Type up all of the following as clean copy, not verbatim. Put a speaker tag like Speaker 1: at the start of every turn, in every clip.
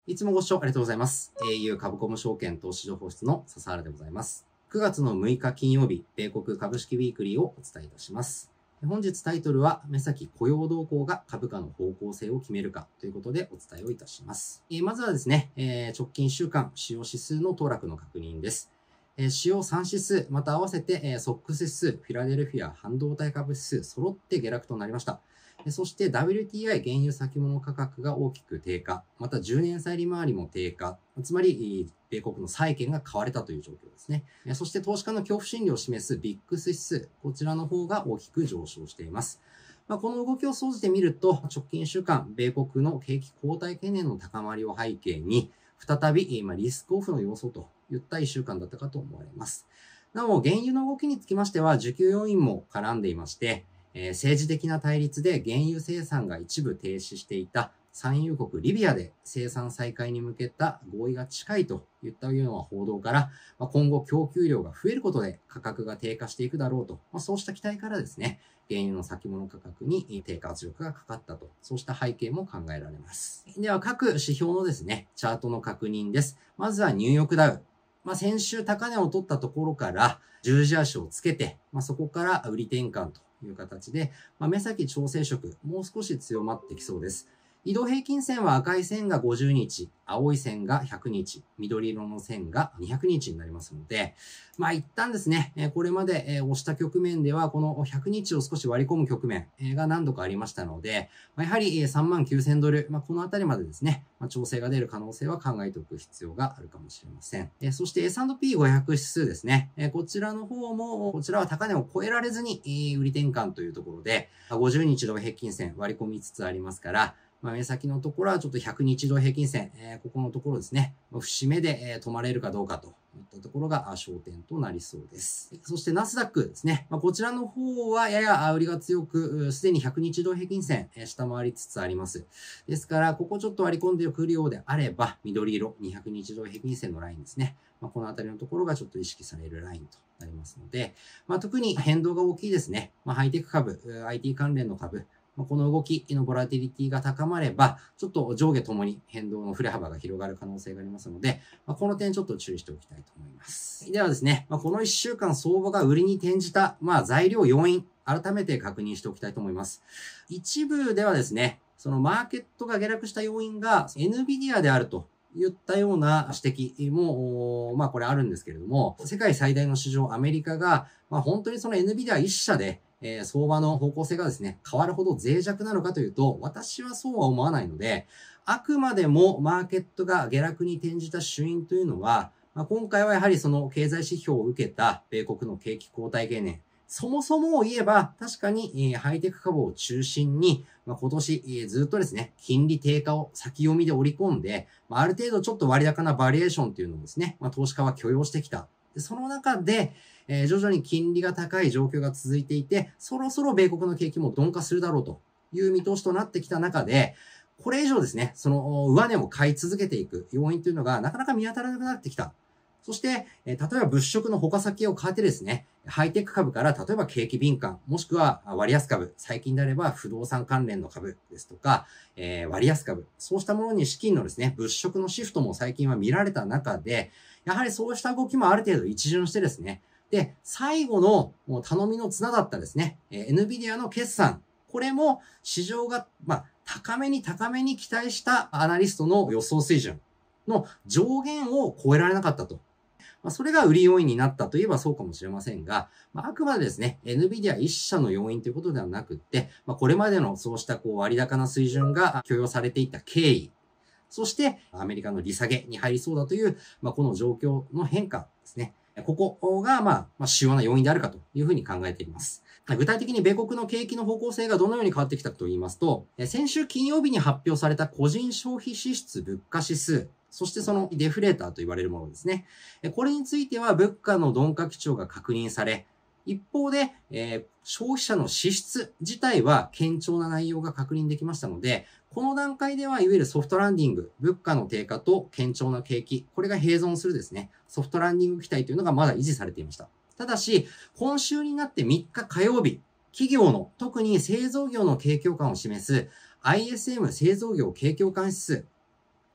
Speaker 1: いつもご視聴ありがとうございます。au 株コム証券投資情報室の笹原でございます。9月の6日金曜日、米国株式ウィークリーをお伝えいたします。本日タイトルは、目先雇用動向が株価の方向性を決めるかということでお伝えをいたします。まずはですね、直近1週間主要指数の騰落の確認です。主要3指数、また合わせて、ソックス指数、フィラデルフィア半導体株指数、揃って下落となりました。そして WTI 原油先物価格が大きく低下、また10年債利回りも低下、つまり米国の債券が買われたという状況ですね。そして投資家の恐怖心理を示すビックス指数、こちらの方が大きく上昇しています。この動きを総じてみると、直近1週間、米国の景気後退懸念の高まりを背景に、再びリスクオフの要素といった1週間だったかと思われます。なお、原油の動きにつきましては、需給要因も絡んでいまして、政治的な対立で原油生産が一部停止していた産油国リビアで生産再開に向けた合意が近いといったような報道から、今後供給量が増えることで価格が低下していくだろうと、そうした期待からですね、原油の先物価格に低下圧力がかかったと、そうした背景も考えられます。では各指標のですね、チャートの確認です。まずはニューヨークダウ。先週高値を取ったところから十字足をつけて、そこから売り転換という形で、目先調整色、もう少し強まってきそうです。移動平均線は赤い線が50日、青い線が100日、緑色の線が200日になりますので、一旦ですね、これまで押した局面では、この100日を少し割り込む局面が何度かありましたので、やはり39,000ドル、このあたりまでですね、調整が出る可能性は考えておく必要があるかもしれません。そして S&P500 指数ですね、こちらの方も、こちらは高値を超えられずに売り転換というところで、50日同平均線割り込みつつありますから、目先のところはちょっと100日同平均線、ここのところですね、節目で止まれるかどうかといったところが焦点となりそうです。そしてナスダックですね、こちらの方はやや売りが強く、すでに100日同平均線下回りつつあります。ですから、ここちょっと割り込んでくるようであれば、緑色200日同平均線のラインですね。このあたりのところがちょっと意識されるラインとなりますので、特に変動が大きいですね。ハイテク株、IT 関連の株、この動きのボラティリティが高まれば、ちょっと上下ともに変動の振れ幅が広がる可能性がありますので、この点ちょっと注意しておきたいと思います。ではですね、この1週間相場が売りに転じた、材料要因、改めて確認しておきたいと思います。一部ではですね、そのマーケットが下落した要因が NVIDIA であるといったような指摘も、これあるんですけれども、世界最大の市場アメリカが、本当にその NVIDIA 一社で、相場の方向性がですね、変わるほど脆弱なのかというと、私はそうは思わないので、あくまでもマーケットが下落に転じた主因というのは、今回はやはりその経済指標を受けた米国の景気後退懸念、そもそもを言えば、確かにハイテク株を中心に、今年ずっとですね、金利低下を先読みで織り込んで、ある程度ちょっと割高なバリエーションというのをですね、投資家は許容してきた。その中で、徐々に金利が高い状況が続いていて、そろそろ米国の景気も鈍化するだろうという見通しとなってきた中で、これ以上ですね、その上値を買い続けていく要因というのがなかなか見当たらなくなってきた。そして、例えば物色の他先を変えてですね、ハイテク株から例えば景気敏感、もしくは割安株、最近であれば不動産関連の株ですとか、割安株、そうしたものに資金のですね、物色のシフトも最近は見られた中で、やはりそうした動きもある程度一巡してですね、で、最後の頼みの綱だったですね、NVIDIA の決算、これも市場が、高めに期待したアナリストの予想水準の上限を超えられなかったと。それが売り要因になったといえばそうかもしれませんが、あくまでですね、NVIDIA 一社の要因ということではなくって、これまでのそうした割高な水準が許容されていた経緯、そしてアメリカの利下げに入りそうだという、この状況の変化ですね。ここが、主要な要因であるかというふうに考えています。具体的に米国の景気の方向性がどのように変わってきたかと言いますと、先週金曜日に発表された個人消費支出物価指数、そしてそのデフレーターと言われるものですね。これについては物価の鈍化基調が確認され、一方で、消費者の支出自体は堅調な内容が確認できましたので、この段階ではいわゆるソフトランディング、物価の低下と堅調な景気、これが併存するですね、ソフトランディング期待というのがまだ維持されていました。ただし、今週になって3日火曜日、企業の特に製造業の景況感を示す ISM 製造業景況感指数、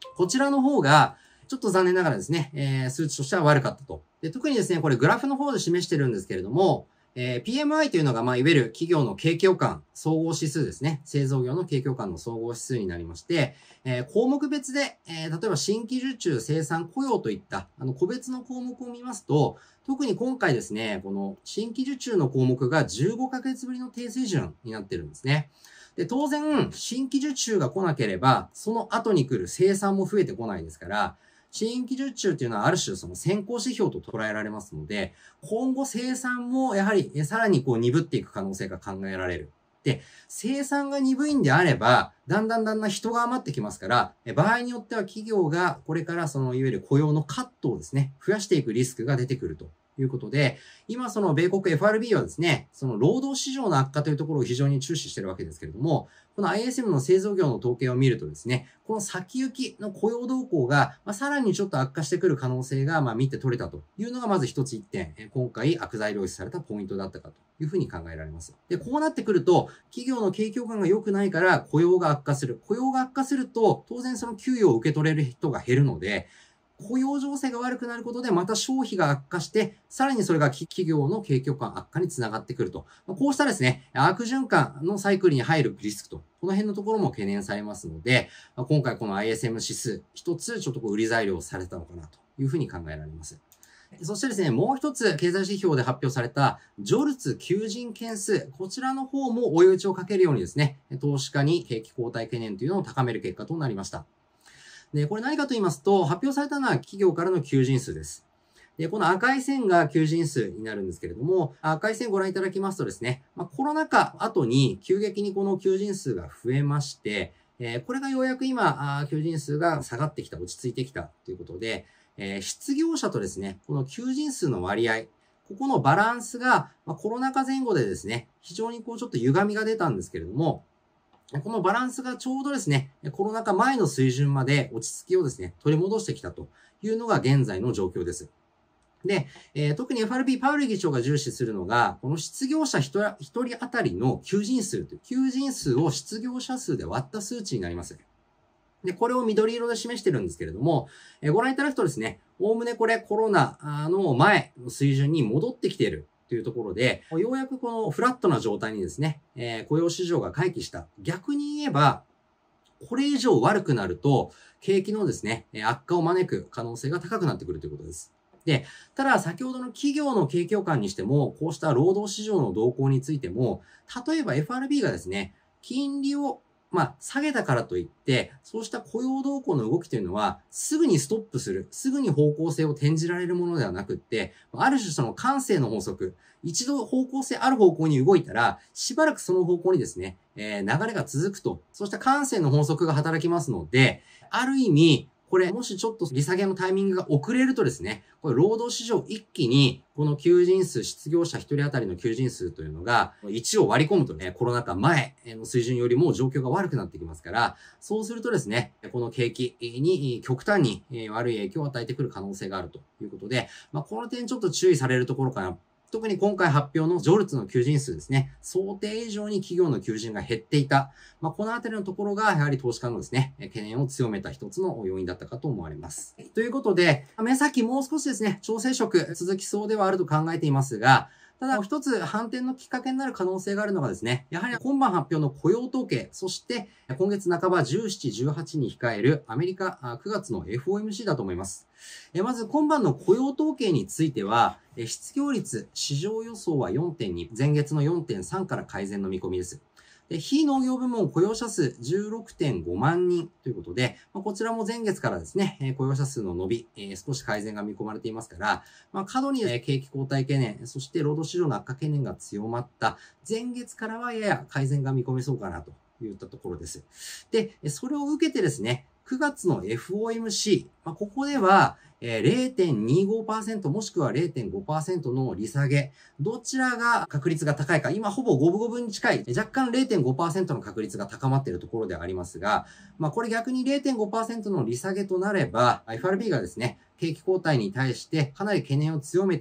Speaker 1: こちらの方が、ちょっと残念ながらですね、数値としては悪かったと。で、特にですね、これグラフの方で示してるんですけれども、PMI というのが、いわゆる企業の景況感、総合指数ですね。製造業の景況感の総合指数になりまして、項目別で、例えば新規受注、生産、雇用といった、個別の項目を見ますと、特に今回ですね、この新規受注の項目が15ヶ月ぶりの低水準になってるんですね。で、当然、新規受注が来なければ、その後に来る生産も増えてこないですから、新規受注っていうのはある種その先行指標と捉えられますので、今後生産もやはりさらに鈍っていく可能性が考えられる。で、生産が鈍いんであれば、だんだん人が余ってきますから、場合によっては企業がこれからそのいわゆる雇用のカットをですね、増やしていくリスクが出てくるということで、今その米国 FRB はですね、その労働市場の悪化というところを非常に注視しているわけですけれども、この ISM の製造業の統計を見るとですね、この先行きの雇用動向が、さらにちょっと悪化してくる可能性が、見て取れたというのがまず一つ一点、今回悪材料視されたポイントだったかというふうに考えられます。で、こうなってくると、企業の景況感が良くないから雇用が悪化する。雇用が悪化すると、当然その給与を受け取れる人が減るので、雇用情勢が悪くなることでまた消費が悪化して、さらにそれが企業の景況感悪化につながってくると。こうしたですね、悪循環のサイクルに入るリスクと、この辺のところも懸念されますので、今回この ISM 指数、一つちょっと売り材料をされたのかなというふうに考えられます。そしてですね、もう一つ経済指標で発表されたジョルツ求人件数、こちらの方も追い打ちをかけるようにですね、投資家に景気後退懸念というのを高める結果となりました。で、これ何かと言いますと、発表されたのは企業からの求人数です。で、この赤い線が求人数になるんですけれども、赤い線ご覧いただきますとですね、コロナ禍後に急激にこの求人数が増えまして、これがようやく今、求人数が下がってきた、落ち着いてきたということで、失業者とですね、この求人数の割合、ここのバランスが、コロナ禍前後でですね、非常にちょっと歪みが出たんですけれども、このバランスがちょうどですね、コロナ禍前の水準まで落ち着きをですね、取り戻してきたというのが現在の状況です。で、特に FRB パウエル議長が重視するのが、この失業者一人当たりの求人数という、求人数を失業者数で割った数値になります。で、これを緑色で示してるんですけれども、ご覧いただくとですね、おおむねこれコロナの前の水準に戻ってきているというところで、ようやくこのフラットな状態にですね、雇用市場が回帰した。逆に言えば、これ以上悪くなると、景気のですね、悪化を招く可能性が高くなってくるということです。で、ただ先ほどの企業の景況感にしても、こうした労働市場の動向についても、例えば FRB がですね、金利を下げたからといって、そうした雇用動向の動きというのは、すぐにストップする、すぐに方向性を転じられるものではなくって、ある種その慣性の法則、一度方向性ある方向に動いたら、しばらくその方向にですね、流れが続くと、そうした慣性の法則が働きますので、ある意味、これ、もしちょっと利下げのタイミングが遅れるとですね、これ労働市場一気に、この求人数、失業者一人当たりの求人数というのが、1を割り込むとね、コロナ禍前の水準よりも状況が悪くなってきますから、そうするとですね、この景気に極端に悪い影響を与えてくる可能性があるということで、この点ちょっと注意されるところかな。特に今回発表のジョルツの求人数ですね、想定以上に企業の求人が減っていた。このあたりのところが、やはり投資家のですね、懸念を強めた一つの要因だったかと思われます。ということで、目先もう少しですね、調整色続きそうではあると考えていますが、ただ、一つ反転のきっかけになる可能性があるのがですね、やはり今晩発表の雇用統計、そして今月半ば17、18に控えるアメリカ9月の FOMC だと思います。まず今晩の雇用統計については、失業率、市場予想は 4.2、前月の 4.3 から改善の見込みです。非農業部門雇用者数 16.5 万人ということで、こちらも前月からですね、雇用者数の伸び、少し改善が見込まれていますから、過度に景気後退懸念、そして労働市場の悪化懸念が強まった前月からはやや改善が見込めそうかなといったところです。で、それを受けてですね、9月の FOMC、ここでは、0.25% もしくは 0.5% の利下げ、どちらが確率が高いか、今ほぼ五分五分に近い、若干 0.5% の確率が高まっているところではありますが、これ逆に 0.5% の利下げとなれば、FRB がですね、景気後退に対してかなり懸念を強めている。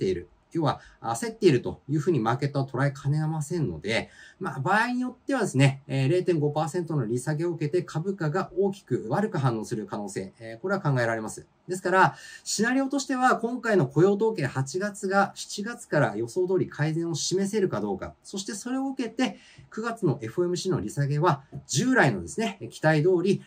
Speaker 1: 要は、焦っているというふうにマーケットは捉えかねませんので、場合によってはですね、0.5% の利下げを受けて株価が大きく悪く反応する可能性、これは考えられます。ですから、シナリオとしては、今回の雇用統計8月が7月から予想通り改善を示せるかどうか、そしてそれを受けて、9月の FOMC の利下げは、従来のですね、期待通り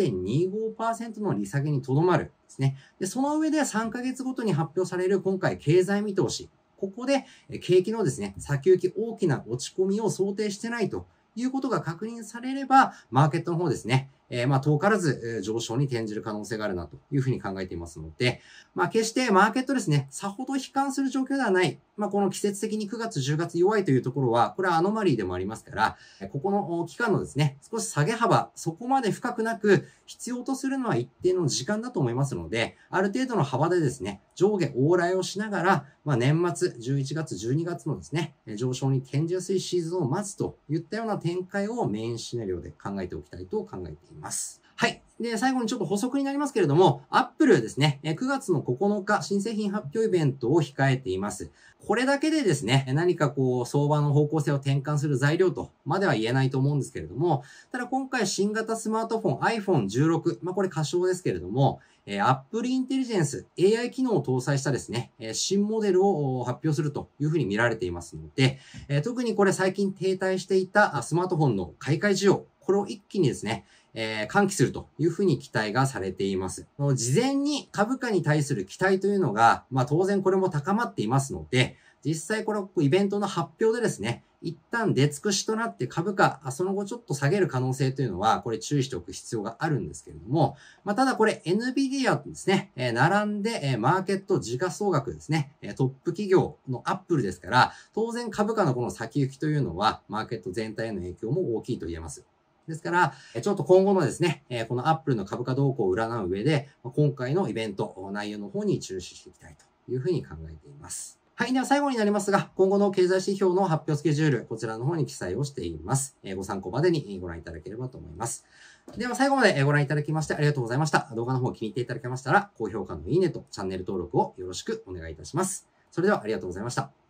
Speaker 1: 0.25% の利下げにとどまるですね。で、その上で3ヶ月ごとに発表される今回経済見通し、ここで景気のですね、先行き大きな落ち込みを想定してないということが確認されれば、マーケットの方ですね、遠からず上昇に転じる可能性があるなというふうに考えていますので、決してマーケットですね、さほど悲観する状況ではない。この季節的に9月、10月弱いというところは、これはアノマリーでもありますから、ここの期間のですね、少し下げ幅、そこまで深くなく、必要とするのは一定の時間だと思いますので、ある程度の幅でですね、上下往来をしながら、年末、11月、12月のですね、上昇に転じやすいシーズンを待つといったような展開をメインシナリオで考えておきたいと考えています。はい。で、最後にちょっと補足になりますけれども、Apple ですね、9月の9日、新製品発表イベントを控えています。これだけでですね、何か相場の方向性を転換する材料とまでは言えないと思うんですけれども、ただ今回新型スマートフォン iPhone16、これ仮称ですけれども、Apple Intelligence AI 機能を搭載したですね、新モデルを発表するというふうに見られていますので、特にこれ最近停滞していたスマートフォンの買い替え需要、これを一気にですね、喚起するというふうに期待がされています。事前に株価に対する期待というのが、当然これも高まっていますので、実際これイベントの発表でですね、一旦出尽くしとなって株価、その後ちょっと下げる可能性というのは、これ注意しておく必要があるんですけれども、ただこれ NVIDIA とですね、並んで、マーケット時価総額ですね、トップ企業のアップルですから、当然株価のこの先行きというのは、マーケット全体への影響も大きいと言えます。ですから、ちょっと今後のですね、このアップルの株価動向を占う上で、今回のイベント、内容の方に注視していきたいというふうに考えています。はい。では最後になりますが、今後の経済指標の発表スケジュール、こちらの方に記載をしています。ご参考までにご覧いただければと思います。では最後までご覧いただきましてありがとうございました。動画の方気に入っていただけましたら、高評価のいいねとチャンネル登録をよろしくお願いいたします。それではありがとうございました。